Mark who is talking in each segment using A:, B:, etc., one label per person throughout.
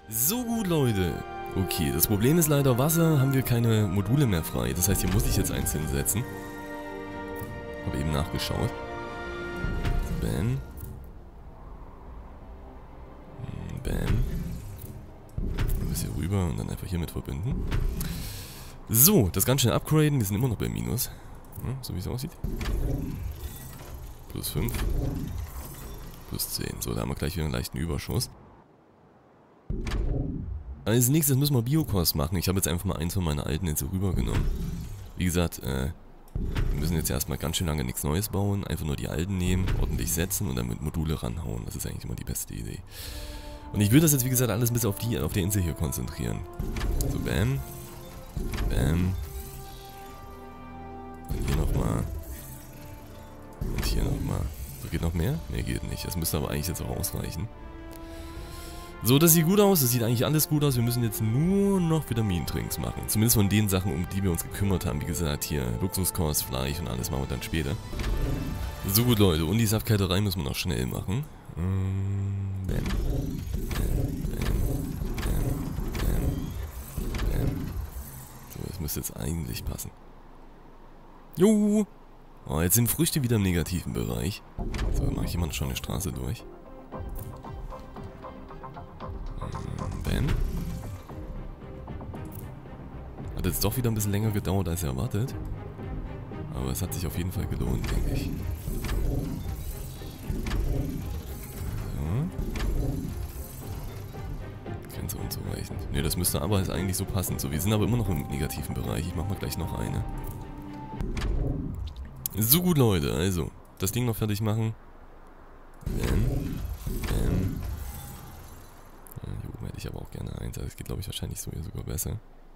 A: So gut, Leute. Okay, das Problem ist leider, Wasser haben wir keine Module mehr frei. Das heißt, hier muss ich jetzt eins hinsetzen. Habe eben nachgeschaut. Bam. Bam. Ein bisschen rüber und dann einfach hiermit verbinden. So, das ganz schnell upgraden. Wir sind immer noch bei Minus. Ja, so wie es aussieht. Plus 5. Plus 10. So, da haben wir gleich wieder einen leichten Überschuss. Als nächstes müssen wir Biokost machen. Ich habe jetzt einfach mal eins von meinen alten jetzt rübergenommen. Wie gesagt, wir müssen jetzt erstmal ganz schön lange nichts Neues bauen. Einfach nur die alten nehmen, ordentlich setzen und dann mit Module ranhauen. Das ist eigentlich immer die beste Idee. Und ich würde das jetzt, wie gesagt, alles bis auf der Insel hier konzentrieren. So, bam. Bam. Und hier nochmal. Und hier nochmal. So, geht noch mehr? Mehr geht nicht. Das müsste aber eigentlich jetzt auch ausreichen. So, das sieht gut aus, das sieht eigentlich alles gut aus. Wir müssen jetzt nur noch Vitamintrings machen. Zumindest von den Sachen, um die wir uns gekümmert haben. Wie gesagt, hier Luxuskost, Fleisch und alles machen wir dann später. So gut, Leute. Und die Saftkälterei müssen wir noch schnell machen. Bam. So, das müsste jetzt eigentlich passen. Jo! Oh, jetzt sind Früchte wieder im negativen Bereich. So, dann mache ich immer schon eine Straße durch. Bam. Hat jetzt doch wieder ein bisschen länger gedauert als erwartet. Aber es hat sich auf jeden Fall gelohnt, denke ich. So. Grenze unzureichend. Ne, das müsste aber eigentlich so passen. So, wir sind aber immer noch im negativen Bereich. Ich mache mal gleich noch eine. So gut, Leute. Also, das Ding noch fertig machen. Bam. Bam. Hier oben hätte ich aber auch gerne eins. Das geht, glaube ich, wahrscheinlich so hier sogar besser.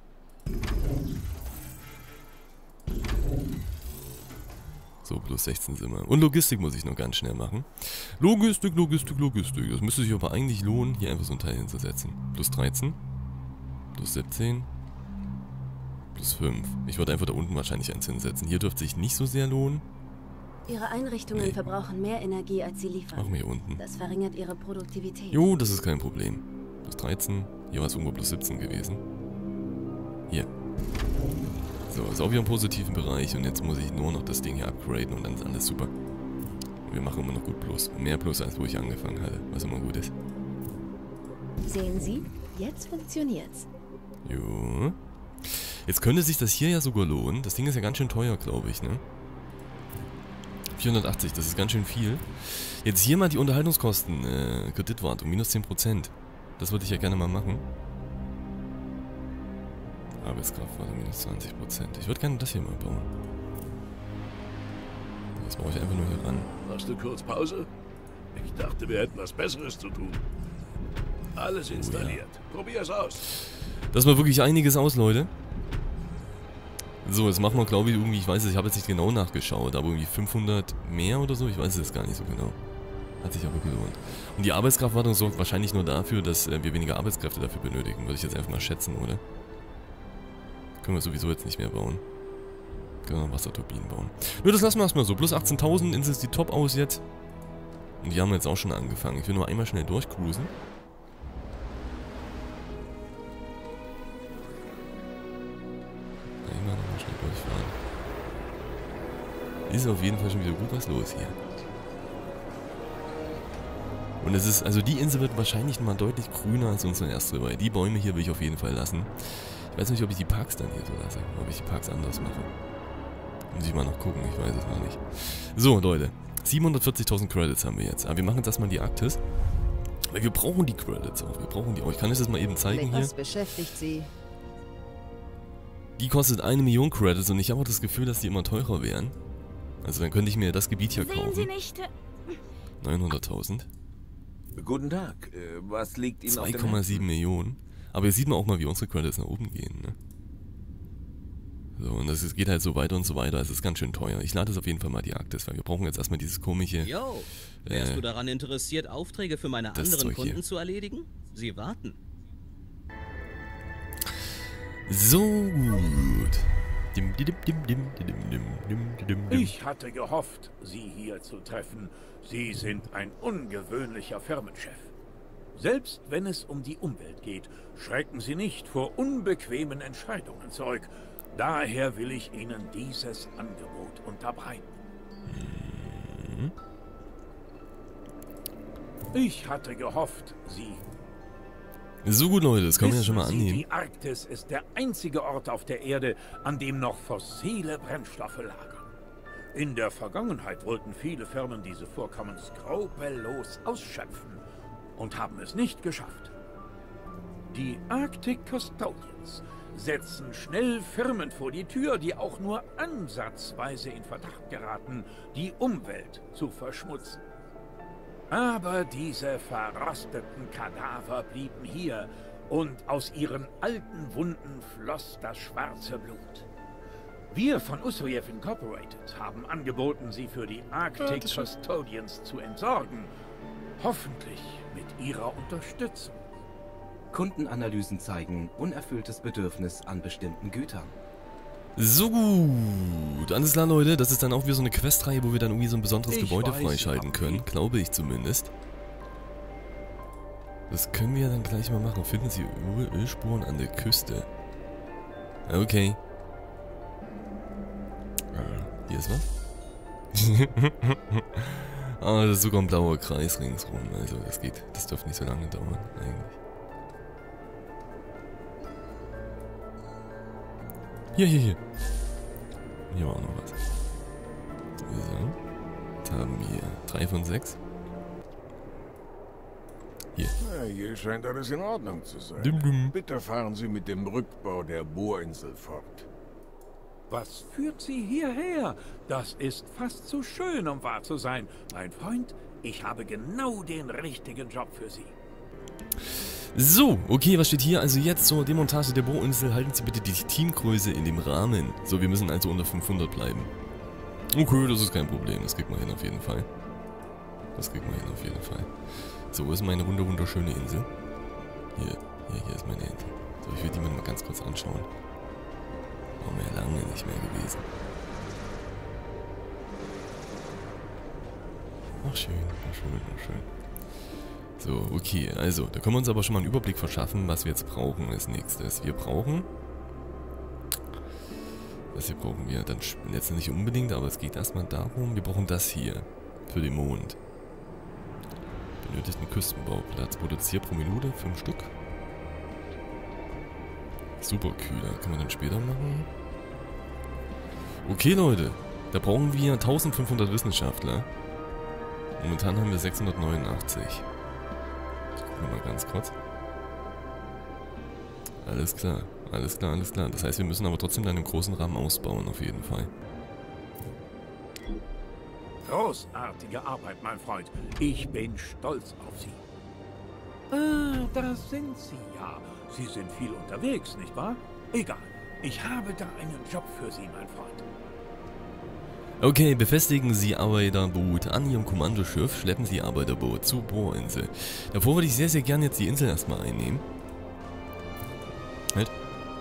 A: So, plus 16 sind wir. Und Logistik muss ich noch ganz schnell machen. Logistik. Das müsste sich aber eigentlich lohnen, hier einfach so ein Teil hinzusetzen. Plus 13. Plus 17. Plus 5. Ich würde einfach da unten wahrscheinlich eins hinsetzen. Hier dürfte sich nicht so sehr lohnen.
B: Ihre Einrichtungen verbrauchen mehr Energie, als sie liefern.
A: Machen wir hier unten.
B: Das verringert ihre Produktivität.
A: Jo, das ist kein Problem. Plus 13. Hier war es irgendwo plus 17 gewesen. Hier. So, ist auch wieder im positiven Bereich. Und jetzt muss ich nur noch das Ding hier upgraden und dann ist alles super. Und wir machen immer noch gut Plus. Mehr Plus, als wo ich angefangen hatte. Was immer gut ist.
B: Sehen Sie? Jetzt funktioniert's.
A: Jo. Jetzt könnte sich das hier ja sogar lohnen. Das Ding ist ja ganz schön teuer, glaube ich, ne? 480, das ist ganz schön viel. Jetzt hier mal die Unterhaltungskosten, Kreditwartung, minus 10%. Das würde ich ja gerne mal machen. Arbeitskraftwartung, minus 20%. Ich würde gerne das hier mal bauen. Das brauche ich einfach nur hier ran.
C: Machst du kurz Pause? Ich dachte, wir hätten was Besseres zu tun. Alles installiert. Probier's aus.
A: Das war wirklich einiges aus, Leute. So, jetzt machen wir, glaube ich, irgendwie, ich weiß es, ich habe jetzt nicht genau nachgeschaut, aber irgendwie 500 mehr oder so, ich weiß es jetzt gar nicht so genau. Hat sich aber gelohnt. Und die Arbeitskraftwartung sorgt wahrscheinlich nur dafür, dass wir weniger Arbeitskräfte dafür benötigen, würde ich jetzt einfach mal schätzen, oder? Können wir sowieso jetzt nicht mehr bauen. Können wir Wasserturbinen bauen. Nur das lassen wir erstmal so. Plus 18.000, Insel sieht top aus jetzt. Und die haben jetzt auch schon angefangen. Ich will nur einmal schnell durchcruisen. Ist auf jeden Fall schon wieder gut was los hier. Und es ist, also die Insel wird wahrscheinlich mal deutlich grüner als unsere erste, weil die Bäume hier will ich auf jeden Fall lassen. Ich weiß nicht, ob ich die Parks dann hier so lasse, ob ich die Parks anders mache. Muss ich mal noch gucken, ich weiß es noch nicht. So, Leute, 740.000 Credits haben wir jetzt. Aber wir machen jetzt erstmal die Arktis. Weil wir brauchen die Credits auch, wir brauchen die auch. Ich kann euch das mal eben zeigen hier.
B: Was beschäftigt Sie?
A: Die kostet 1 Million Credits und ich habe auch das Gefühl, dass die immer teurer wären. Also dann könnte ich mir das Gebiet hier kaufen.
B: Sehen Sie nicht?
A: 900.000.
D: Guten Tag. Was liegt Ihnen auf dem
A: 2,7 Millionen. Aber hier sieht man auch mal, wie unsere Credits nach oben gehen, ne? So, und das geht halt so weiter und so weiter. Es ist ganz schön teuer. Ich lade jetzt auf jeden Fall mal die Arktis, weil wir brauchen jetzt erstmal dieses komische...
E: Yo, wärst du daran interessiert, Aufträge für meine anderen Kunden zu erledigen? Sie warten.
A: So gut.
C: Ich hatte gehofft, Sie hier zu treffen. Sie sind ein ungewöhnlicher Firmenchef.
F: Selbst wenn es um die Umwelt geht, schrecken Sie nicht vor unbequemen Entscheidungen zurück. Daher will ich Ihnen dieses Angebot unterbreiten. Ich hatte gehofft, Sie...
A: So gut, Leute, das können wir ja schon mal annehmen.
F: Die Arktis ist der einzige Ort auf der Erde, an dem noch fossile Brennstoffe lagern. In der Vergangenheit wollten viele Firmen diese Vorkommen skrupellos ausschöpfen und haben es nicht geschafft. Die Arctic Custodians setzen schnell Firmen vor die Tür, die auch nur ansatzweise in Verdacht geraten, die Umwelt zu verschmutzen. Aber diese verrosteten Kadaver blieben hier und aus ihren alten Wunden floss das schwarze Blut. Wir von Ussoyev Incorporated haben angeboten, sie für die Arctic Custodians zu entsorgen. Hoffentlich mit ihrer Unterstützung.
G: Kundenanalysen zeigen unerfülltes Bedürfnis an bestimmten Gütern.
A: So gut. Alles klar, Leute. Das ist dann auch wieder so eine Questreihe, wo wir dann irgendwie so ein besonderes Gebäude freischalten können. Glaube ich zumindest. Das können wir dann gleich mal machen. Finden Sie Ölspuren an der Küste. Okay. Hier ist was. Ah, das ist sogar ein blauer Kreis ringsrum. Also das geht. Das dürfte nicht so lange dauern, eigentlich. Hier. Hier war auch noch was. So. Jetzt haben wir 3 von 6. Hier.
C: Na, hier scheint alles in Ordnung zu sein. Bitte fahren Sie mit dem Rückbau der Bohrinsel fort.
F: Was führt Sie hierher? Das ist fast zu schön, um wahr zu sein. Mein Freund, ich habe genau den richtigen Job für Sie.
A: So, okay, was steht hier? Also jetzt zur Demontage der Bohrinsel halten Sie bitte die Teamgröße in dem Rahmen. So, wir müssen also unter 500 bleiben. Okay, das ist kein Problem. Das kriegt man hin auf jeden Fall. So, wo ist meine wunderschöne Insel? Hier ist meine Insel. So, ich will die mir mal ganz kurz anschauen. War mir lange nicht mehr gewesen. Ach schön. So, okay, also, da können wir uns aber schon mal einen Überblick verschaffen, was wir jetzt brauchen als nächstes. Was hier brauchen wir? Dann jetzt nicht unbedingt, aber es geht erstmal darum, wir brauchen das hier für den Mond. Benötigt einen Küstenbauplatz. Produziert pro Minute 5 Stück. Superkühler. Können wir dann später machen? Okay, Leute. Da brauchen wir 1500 Wissenschaftler. Momentan haben wir 689. Gucken wir mal ganz kurz. Alles klar. Das heißt, wir müssen aber trotzdem dann im großen Rahmen ausbauen, auf jeden Fall.
F: Großartige Arbeit, mein Freund. Ich bin stolz auf Sie. Ah, da sind Sie ja. Sie sind viel unterwegs, nicht wahr? Egal. Ich habe da einen Job für Sie, mein Freund.
A: Okay, befestigen Sie Arbeiterboot an Ihrem Kommandoschiff, schleppen Sie Arbeiterboot zur Bohrinsel. Davor würde ich sehr, sehr gerne jetzt die Insel erstmal einnehmen. Halt.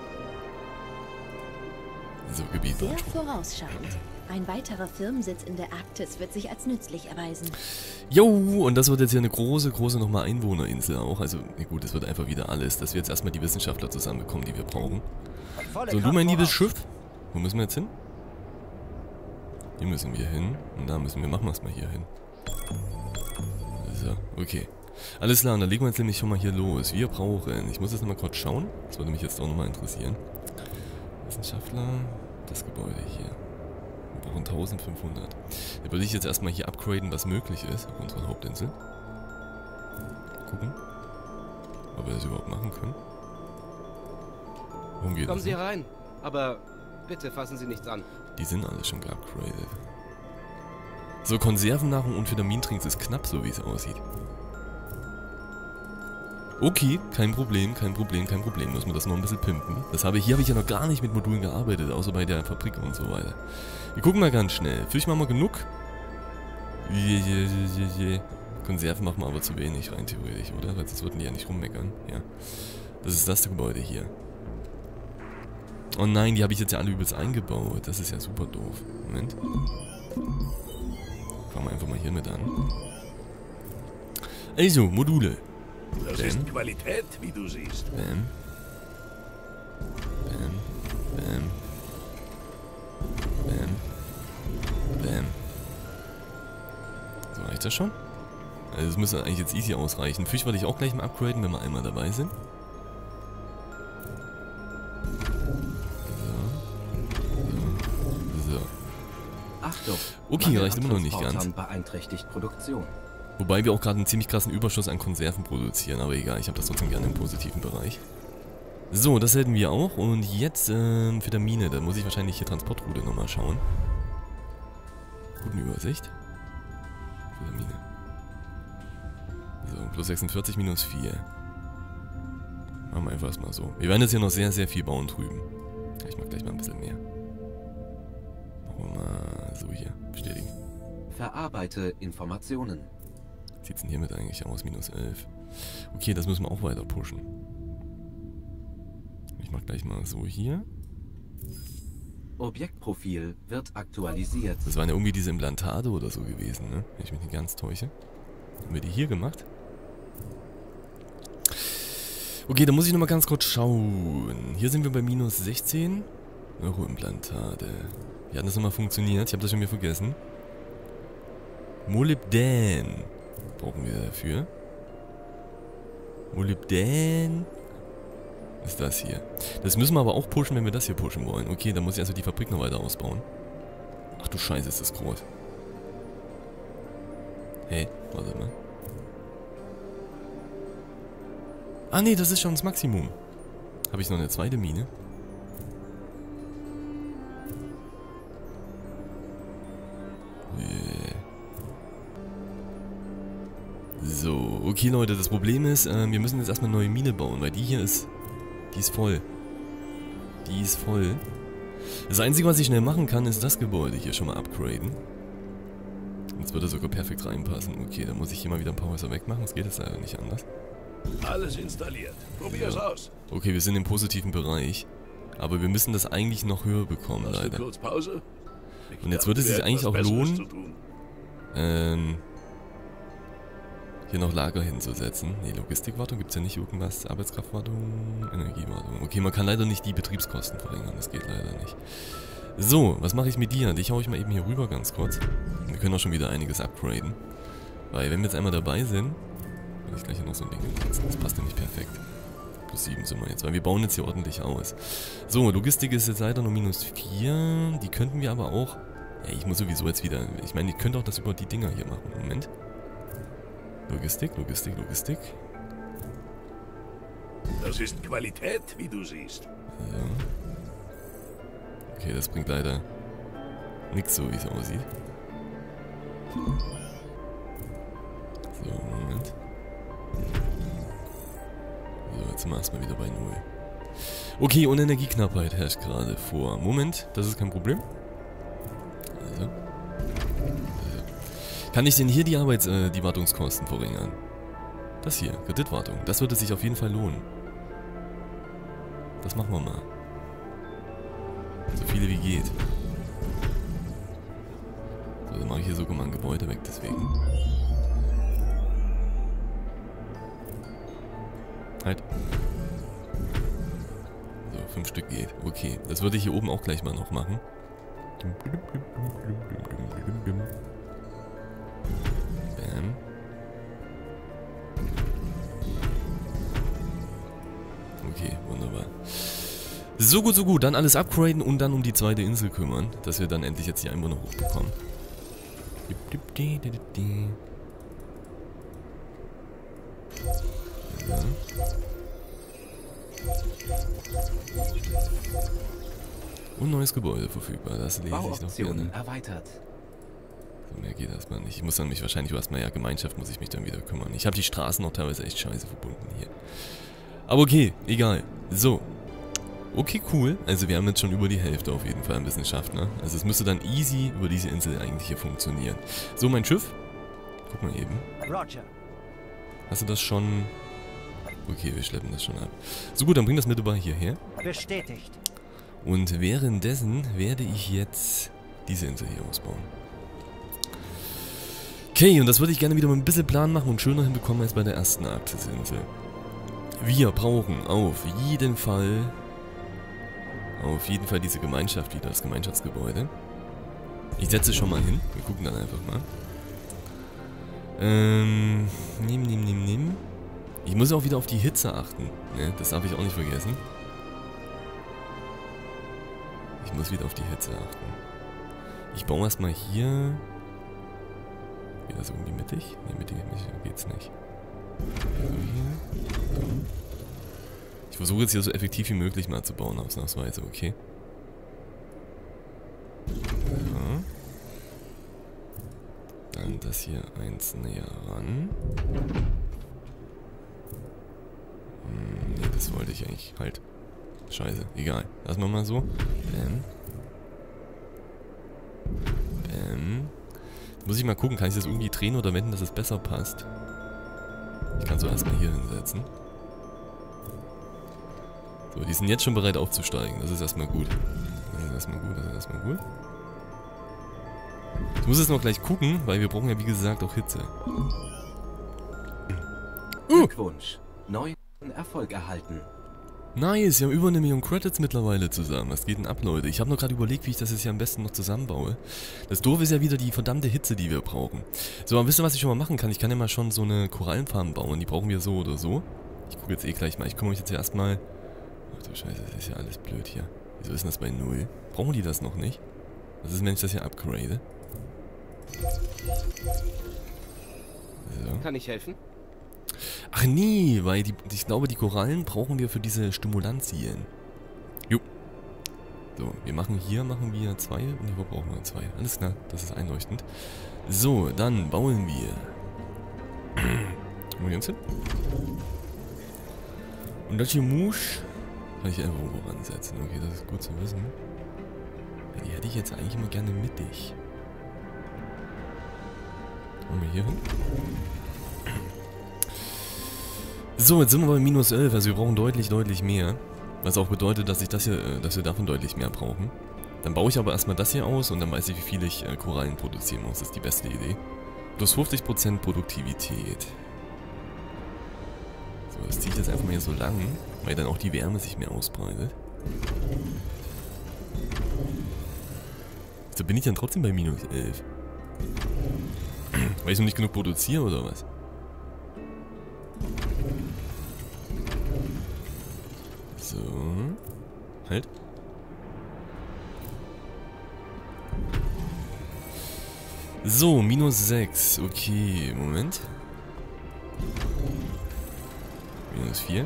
A: So, Gebiet
B: sehr vorausschauend. Ein weiterer Firmensitz in der Arktis wird sich als nützlich erweisen.
A: Jo, und das wird jetzt hier eine große nochmal Einwohnerinsel auch. Also, na gut, es wird einfach wieder alles, dass wir jetzt erstmal die Wissenschaftler zusammenbekommen, die wir brauchen. So, du mein liebes Schiff. Wo müssen wir jetzt hin? Hier müssen wir hin. Und da müssen wir, machen wir es mal hier hin. So, okay. Alles klar, und dann legen wir jetzt nämlich schon mal hier los. Wir brauchen, ich muss jetzt nochmal kurz schauen. Das würde mich jetzt auch nochmal interessieren. Wissenschaftler, das Gebäude hier. Wir brauchen 1500. Da würde ich jetzt erstmal hier upgraden, was möglich ist auf unserer Hauptinsel. Gucken, ob wir das überhaupt machen können. Worum geht es?
G: Kommen Sie herein, aber bitte fassen Sie nichts an.
A: Die sind alle schon geupgradet. So, Konservennahrung und Vitamintrinks ist knapp, so wie es aussieht. Okay, kein Problem. Müssen wir das noch ein bisschen pimpen. Hier habe ich ja noch gar nicht mit Modulen gearbeitet, außer bei der Fabrik und so weiter. Wir gucken mal ganz schnell. Fisch machen wir genug. Konserven machen wir aber zu wenig rein theoretisch, oder? Weil sonst würden die ja nicht rummeckern. Ja. Das ist das Gebäude hier. Oh nein, die habe ich jetzt ja alle übelst eingebaut. Das ist ja super doof. Moment. Fangen wir einfach mal hier mit an. Also, Module.
C: Das ist Qualität, wie du siehst.
A: Bam. Bam. Bam. Bam. Bam. So, reicht das schon? Also das müsste eigentlich jetzt easy ausreichen. Fisch werde ich auch gleich mal upgraden, wenn wir einmal dabei sind. So.
G: Achtung!
A: Okay, reicht immer noch nicht ganz.
G: Beeinträchtigt Produktion.
A: Wobei wir auch gerade einen ziemlich krassen Überschuss an Konserven produzieren, aber egal, ich habe das trotzdem gerne im positiven Bereich. So, das hätten wir auch und jetzt für der Mine, da muss ich wahrscheinlich hier Transportroute nochmal schauen. Gute Übersicht. Für der Mine. So, plus 46, minus 4. Machen wir einfach erstmal so. Wir werden jetzt hier noch sehr, sehr viel bauen drüben. Ich mach gleich mal ein bisschen mehr. Machen wir mal so hier, bestätigen.
G: Verarbeite Informationen.
A: Wie sieht es denn hiermit eigentlich aus? Minus 11. Okay, das müssen wir auch weiter pushen. Ich mach gleich mal so hier.
G: Objektprofil wird aktualisiert.
A: Das waren ja irgendwie diese Implantate oder so gewesen, ne? Wenn ich mich nicht ganz täusche. Haben wir die hier gemacht? Okay, da muss ich nochmal ganz kurz schauen. Hier sind wir bei minus 16. Neuroimplantate. Wie hat das nochmal funktioniert? Ich habe das schon wieder vergessen. Molybdän brauchen wir dafür. Molybdän ist das hier. Das müssen wir aber auch pushen, wenn wir das hier pushen wollen. Okay, dann muss ich also die Fabrik noch weiter ausbauen. Ach du Scheiße, ist das groß. Hey, warte mal. Ah nee, das ist schon das Maximum. Habe ich noch eine zweite Mine? So, okay Leute, das Problem ist, wir müssen jetzt erstmal eine neue Mine bauen, weil die hier ist, die ist voll. Die ist voll. Das Einzige, was ich schnell machen kann, ist das Gebäude hier schon mal upgraden. Jetzt würde sogar perfekt reinpassen. Okay, dann muss ich hier mal wieder ein paar Häuser wegmachen, es geht jetzt leider nicht anders.
C: Alles installiert. Probier's aus.
A: Okay, wir sind im positiven Bereich. Aber wir müssen das eigentlich noch höher bekommen,
C: Hast du
A: leider.
C: kurz Pause?
A: Und jetzt würde es sich eigentlich auch lohnen, hier noch Lager hinzusetzen. Ne, Logistikwartung gibt es ja nicht irgendwas. Arbeitskraftwartung, Energiewartung. Okay, man kann leider nicht die Betriebskosten verringern, das geht leider nicht. So, was mache ich mit dir? Dich hau ich mal eben hier rüber ganz kurz. Wir können auch schon wieder einiges upgraden. Weil wenn wir jetzt einmal dabei sind, will ich gleich hier noch so ein Ding hinsetzen. Das passt nämlich perfekt. Plus 7 sind wir jetzt, weil wir bauen jetzt hier ordentlich aus. So, Logistik ist jetzt leider nur minus 4. Die könnten wir aber auch... Ja, ich muss sowieso jetzt wieder... Ich meine, ich könnte auch das über die Dinger hier machen. Moment. Logistik.
C: Das ist Qualität, wie du siehst.
A: So. Okay, das bringt leider nichts so, wie es aussieht. So, Moment. So, jetzt sind wir erstmal wieder bei 0. Okay, und Energieknappheit herrscht gerade vor. Moment, das ist kein Problem. Also. Kann ich denn hier die Wartungskosten verringern? Das hier, Kreditwartung. Das würde sich auf jeden Fall lohnen. Das machen wir mal. So viele wie geht. So, dann mache ich hier sogar mal ein Gebäude weg, deswegen. Halt. So, 5 Stück geht. Okay, das würde ich hier oben auch gleich mal noch machen. Bam. Okay, wunderbar. So gut, dann alles upgraden und dann um die zweite Insel kümmern, dass wir dann endlich jetzt die Einwohner hochbekommen. Ja. Und neues Gebäude verfügbar, das lese ich noch gerne.
G: Erweitert.
A: So, mehr geht erstmal nicht. Ich muss dann mich wahrscheinlich erstmal, ja, Gemeinschaft muss ich mich dann wieder kümmern. Ich habe die Straßen noch teilweise echt scheiße verbunden hier. Aber okay, egal. So. Okay, cool. Also wir haben jetzt schon über die Hälfte auf jeden Fall ein bisschen geschafft, ne? Also es müsste dann easy über diese Insel eigentlich hier funktionieren. So, mein Schiff. Guck mal eben.
H: Roger.
A: Hast du das schon... Okay, wir schleppen das schon ab. So gut, dann bring das mittelbar hierher.
H: Bestätigt.
A: Und währenddessen werde ich jetzt diese Insel hier ausbauen. Okay, und das würde ich gerne wieder mal ein bisschen Plan machen und schöner hinbekommen als bei der ersten Arktis-Insel. Wir brauchen auf jeden Fall diese Gemeinschaft wieder, das Gemeinschaftsgebäude. Ich setze es schon mal hin. Wir gucken dann einfach mal. Nimm. Ich muss auch wieder auf die Hitze achten. Ne, das darf ich auch nicht vergessen. Ich muss wieder auf die Hitze achten. Ich baue erstmal hier. Geht das irgendwie mittig? Ne, mittig geht's nicht. So hier. So. Ich versuche jetzt hier so effektiv wie möglich mal zu bauen, ausnahmsweise, okay? Ja. Dann das hier eins näher ran. Ne, das wollte ich eigentlich. Halt. Scheiße, egal. Lassen wir mal so. Bam. Bam. Jetzt muss ich mal gucken, kann ich das irgendwie drehen oder wenden, dass es besser passt? Ich kann so erstmal hier hinsetzen. So, die sind jetzt schon bereit aufzusteigen. Das ist erstmal gut. Das ist erstmal gut. Ich muss jetzt noch gleich gucken, weil wir brauchen ja wie gesagt auch Hitze.
G: Glückwunsch. Neuen Erfolg erhalten.
A: Nice, wir haben über 1 Million Credits mittlerweile zusammen. Was geht denn ab, Leute? Ich habe noch gerade überlegt, wie ich das jetzt hier am besten noch zusammenbaue. Das Doofe ist ja wieder die verdammte Hitze, die wir brauchen. So, aber wisst ihr, was ich schon mal machen kann? Ich kann ja mal schon so eine Korallenfarm bauen. Die brauchen wir so oder so. Ich gucke jetzt eh gleich mal. Ich kümmere mich jetzt erstmal... Ach du Scheiße, das ist ja alles blöd hier. Wieso ist denn das bei 0? Brauchen die das noch nicht? Was ist, wenn ich das hier upgrade? So.
H: Kann ich helfen?
A: Ach nee, weil ich glaube, die Korallen brauchen wir für diese Stimulantien. Jo. So, wir 2 und hier brauchen wir 2. Alles klar, das ist einleuchtend. So, dann bauen wir. Wo geht's hin? Und das hier Musch kann ich einfach irgendwo ransetzen. Okay, das ist gut zu wissen. Ja, die hätte ich jetzt eigentlich immer gerne mittig. Wollen wir hier hin? So, jetzt sind wir bei minus 11, also wir brauchen deutlich mehr. Was auch bedeutet, dass wir davon deutlich mehr brauchen. Dann baue ich aber erstmal das hier aus und dann weiß ich, wie viel ich Korallen produzieren muss. Das ist die beste Idee. Plus 50% Produktivität. So, das ziehe ich jetzt einfach mal hier so lang, weil dann auch die Wärme sich mehr ausbreitet. So bin ich dann trotzdem bei minus 11. Weil ich noch nicht genug produziere oder was? So. Halt. So, minus 6. Okay, Moment. Minus 4.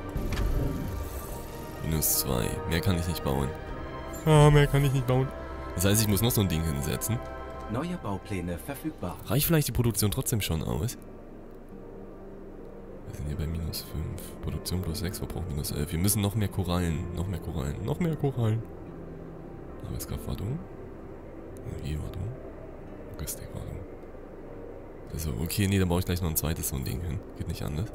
A: Minus 2. Mehr kann ich nicht bauen. Mehr kann ich nicht bauen. Das heißt, ich muss noch so ein Ding hinsetzen.
G: Neue Baupläne verfügbar.
A: Reicht vielleicht die Produktion trotzdem schon aus? Wir sind hier bei minus 5. Produktion plus 6, wir brauchen minus 11. Wir müssen noch mehr Korallen. Noch mehr Korallen. Arbeitskraftwartung. Energiewartung. Logistikwartung. Also, okay, nee, dann baue ich gleich noch ein zweites so ein Ding hin. Geht nicht anders.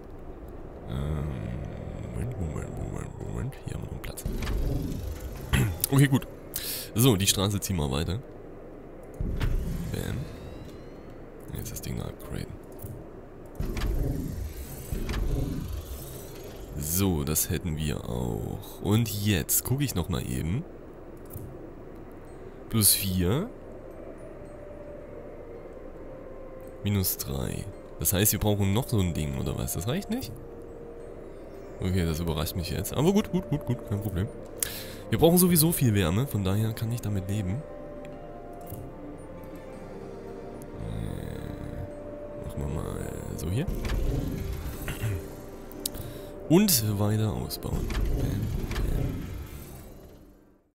A: Moment. Hier haben wir noch einen Platz. Okay, gut. So, die Straße ziehen wir weiter. Bam. Jetzt das Ding upgraden. So, das hätten wir auch. Und jetzt gucke ich nochmal eben. Plus 4. Minus 3. Das heißt, wir brauchen noch so ein Ding, oder was? Das reicht nicht? Okay, das überrascht mich jetzt. Aber gut, kein Problem. Wir brauchen sowieso viel Wärme, von daher kann ich damit leben. Machen wir mal so hier. Und weiter ausbauen. Bam, bam.